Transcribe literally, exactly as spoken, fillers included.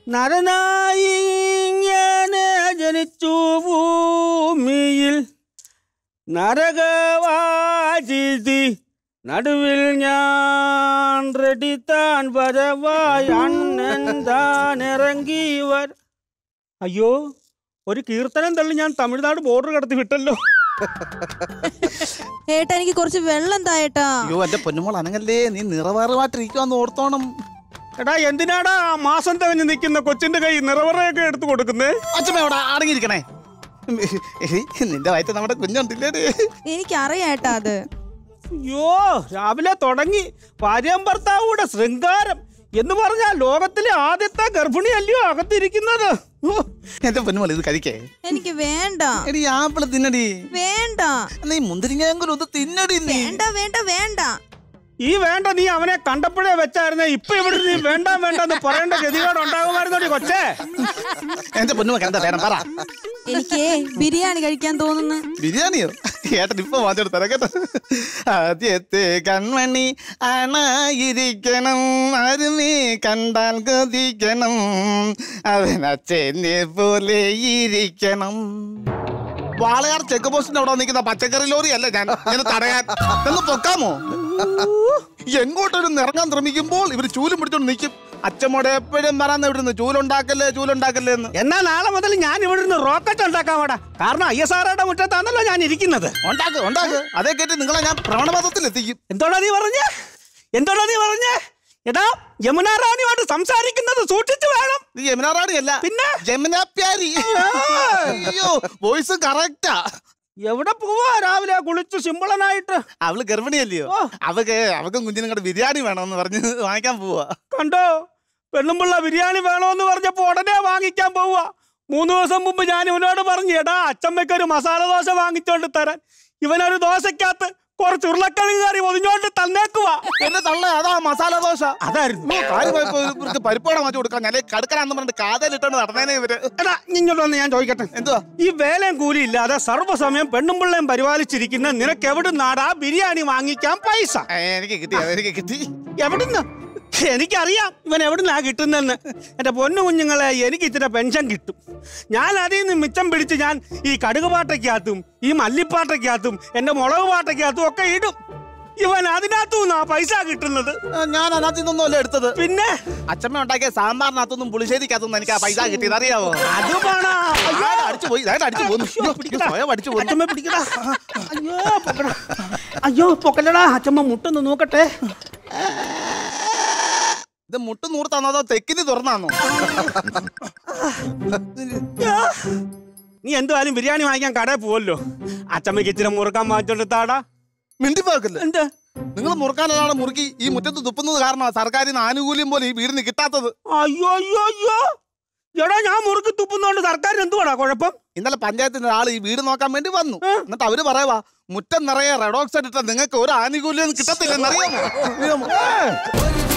നരനായി ഇങ്ങനെ ജനിച്ചു ഭൂമിയിൽ നരകവാചിതി നടുവിൽ ഞാൻ റെഡിത്താൻ വരവായി അണ്ണൻ താൻ ഇറങ്ങിവർ. അയ്യോ, ഒരു കീർത്തനം തള്ളി ഞാൻ തമിഴ്നാട് ബോർഡർ കടത്തി വിട്ടല്ലോ. ഏട്ടാ എനിക്ക് കുറച്ച് വെള്ളം തായേട്ടാ. അയ്യോ എന്റെ പൊന്നുമോൾ അനങ്ങല്ലേ, നീ നിറവേറുമായിട്ടിരിക്കുവാന്ന് ഓർത്തോണം. എടാ എന്തിനാടാ മാസം തകഞ്ഞ് നിൽക്കുന്ന കൊച്ചിന്റെ കൈ നിറവറയൊക്കെ എടുത്തു കൊടുക്കുന്നേ? അച്ഛമ്മ അവിടെ അടങ്ങിയിരിക്കണേ. നിന്റെ വയറ്റ് നമ്മുടെ കുഞ്ഞുണ്ടില്ലേ? എനിക്കറിയാട്ടാ അത്. അയ്യോ, രാവിലെ തുടങ്ങി ഭാര്യയും ഭർത്താവൂടെ ശൃംഗാരം എന്ന് പറഞ്ഞാൽ ലോകത്തിലെ ആദ്യത്തെ ഗർഭിണി അല്ലയോ അകത്തിരിക്കുന്നത്. എന്റെ പൊന്നുമോൾ ഇത് കഴിക്കേ. എനിക്ക് വേണ്ട. എടി ആപ്പിള് തിന്നടി. വേണ്ട. നീ മുന്തിരിങ്ങയെങ്കിലും ഒന്ന് തിന്നടി. വേണ്ട വേണ്ട വേണ്ട. ഈ വേണ്ട നീ അവനെ കണ്ടപ്പോഴേ വെച്ചായിരുന്നേ, ഇപ്പൊ ഇവിടെ നീ വേണ്ട വേണ്ടെന്ന് പറയേണ്ട ഗതികേട് ഉണ്ടാകുമായിരുന്നോടി കൊച്ചേ. എന്റെ പൊന്നുമോൾക്ക് എന്താ വേണം പറ. എനിക്ക് ബിരിയാണി കഴിക്കാൻ തോന്നുന്നു. ബിരിയാണിയോ? ഏട്ടൻ ഇപ്പൊ വാങ്ങിച്ചോട് തരാം കേട്ടോ. ആദ്യത്തെ കൺമണി ആണായിരിക്കണം, ആരുമേ കണ്ടാൽ കൊതിക്കണം, അവൻ അച്ഛനെ പോലെ ഇരിക്കണം. വാളയാർ ചെക്ക് പോസ്റ്റിന്റെ അവിടെ നിൽക്കുന്ന പച്ചക്കറി ലോറി അല്ല ഞാൻ ഇങ്ങനെ തടയാൻ. എന്ന് പൊക്കാമോ? എങ്ങോട്ടൊരു ഇറങ്ങാൻ ശ്രമിക്കുമ്പോൾ ഇവര് ചൂലും പിടിച്ചോണ്ട് നിൽക്കും. അച്ഛമ്മോടെ എപ്പോഴും പറയാന്ന് ഇവിടുന്ന് ചൂലുണ്ടാക്കല്ലേ ചൂലുണ്ടാക്കല്ലേ എന്ന്. എന്നാ നാളെ മുതൽ ഞാൻ ഇവിടുന്ന് റോക്കറ്റ് ഉണ്ടാക്കാൻ വേടാ. കാരണം ഐ എസ് ആറുടെ മുറ്റത്താണല്ലോ ഞാൻ ഇരിക്കുന്നത്. ഉണ്ടാക്ക് ഉണ്ടാക്ക്. അതേ കേട്ട് നിങ്ങളെ ഞാൻ ഭ്രമണപഥത്തിൽ എത്തിക്കും. എന്തോടാ നീ പറഞ്ഞേ? എന്തോടാ നീ പറഞ്ഞേ? എടാ യമുന റാണിയോട് സംസാരിക്കുന്നത് സൂക്ഷിച്ചു വേണം. നീ യമുന റാണി അല്ല, പിന്നെ ജമുന പ്യാരി. അയ്യോ വോയിസ് കറക്റ്റാ. എവിടെ പോവാ രാവിലെ കുളിച്ചു സിമ്പിളനായിട്ട്? അവള് ഗർഭിണിയല്ലയോ, അവക്ക് അവക്കും കുഞ്ഞിനും ബിരിയാണി വേണമെന്ന് പറഞ്ഞ് വാങ്ങിക്കാൻ പോവാ. കണ്ടോ, പെണ്ണുമ്പിള്ള ബിരിയാണി വേണോന്ന് പറഞ്ഞപ്പോ ഉടനെ വാങ്ങിക്കാൻ പോവാ. മൂന്ന് ദിവസം മുമ്പ് ഞാൻ ഇവനോട് പറഞ്ഞു, എടാ അച്ചമ്മയ്ക്കൊരു മസാല ദോശ വാങ്ങിച്ചോണ്ട് തരാൻ. ഇവനൊരു ദോശക്കകത്ത് കുറച്ച് ഉരുളക്കിഴങ്ങ് കറി ഒതിഞ്ഞോണ്ട് തന്നേക്കുവാ. എന്നെ തള്ള അതാ മസാല ദോശ. അതായിരുന്നു പരിപ്പോടെ മാറ്റി കൊടുക്കാൻ ഞാൻ കടുക്കനാന്ന് പറഞ്ഞിട്ട് കാതലിട്ടോണ്ട് നടന്നേനെ ഇവര്. എടാ ഇങ്ങോട്ടൊന്ന് ഞാൻ ചോദിക്കട്ടെ, എന്തുവാ ഈ വേലയും കൂലി ഇല്ലാതെ സർവ്വസമയം പെണ്ണും പിള്ളയും പരിപാലിച്ചിരിക്കുന്ന നിനക്ക് എവിടുന്നാടാ ബിരിയാണി വാങ്ങിക്കാൻ പൈസ? എനിക്ക് കിട്ടി, എനിക്ക് കിട്ടി. എവിടുന്ന്? എനിക്കറിയാം ഇവൻ എവിടുന്നാ കിട്ടുന്നെന്ന്. എൻ്റെ പൊന്നു കുഞ്ഞുങ്ങളെ, എനിക്ക് ഇച്ചിരി പെൻഷൻ കിട്ടും. ഞാൻ അതിൽ നിന്ന് മിച്ചം പിടിച്ച് ഞാൻ ഈ കടുക് പാട്ടയ്ക്കകത്തും ഈ മല്ലിപ്പാട്ടയ്ക്കകത്തും എൻ്റെ മുളക് പാട്ടയ്ക്കകത്തും ഒക്കെ ഇടും. ഇവൻ അതിനകത്തുനിന്നാ പൈസ കിട്ടുന്നത്. ഞാൻ അതിനകത്ത് നിന്നൊന്നുമല്ല എടുത്തത്. പിന്നെ അച്ഛമ്മ ഉണ്ടാക്കിയ സാമ്പാറിനകത്തൊന്നും പുളിശ്ശേരിക്കകത്തൊന്നും എനിക്ക് ആ പൈസ കിട്ടിയത് അറിയാവോ? അത് വേണോ? അടിച്ചു പോയി, അടിച്ചു പോകുന്നു. സ്വയം അടിച്ചു പോകുന്നു. അച്ഛമ്മ പിടിക്കടാ. അയ്യോ പൊക്കടാ. അയ്യോ പൊക്കല്ലടാ. അച്ഛമ്മ മുട്ടൊന്ന് നോക്കട്ടെ. ഇത് മുട്ട് നൂറ് തന്നതോ തെക്കിന് തുറന്നാന്നോ? നീ എന്തുവായാലും ബിരിയാണി വാങ്ങിക്കാൻ കടയിൽ പോവല്ലോ. അച്ഛമ്മക്ക് ഇച്ചിരി മുറുക്കാൻ വാങ്ങിച്ചോണ്ട് താടാ. മിണ്ടിപ്പോക്കല്ലേ എന്ത്? നിങ്ങൾ മുറുക്കാനൊരാളെ മുറുക്കി ഈ മുറ്റത്ത് തുപ്പുന്നത് കാരണമാണ് സർക്കാരിന് ആനുകൂല്യം പോലെ ഈ വീടിന് കിട്ടാത്തത്. അയ്യോ അയ്യോ അയ്യോ, എടാ ഞാൻ മുറുക്കി തുപ്പുന്നോണ്ട് സർക്കാരിന് എന്തുവാടാ കുഴപ്പം? ഇന്നലെ പഞ്ചായത്തിന്റെ ആൾ ഈ വീട് നോക്കാൻ വേണ്ടി വന്നു. എന്നിട്ട് അവര് പറയുവാ, മുറ്റം നിറയെ റെഡോക്സ് ഇട്ട നിങ്ങൾക്ക് ഒരു ആനുകൂല്യം കിട്ടത്തില്ലെന്നറിയാമോ?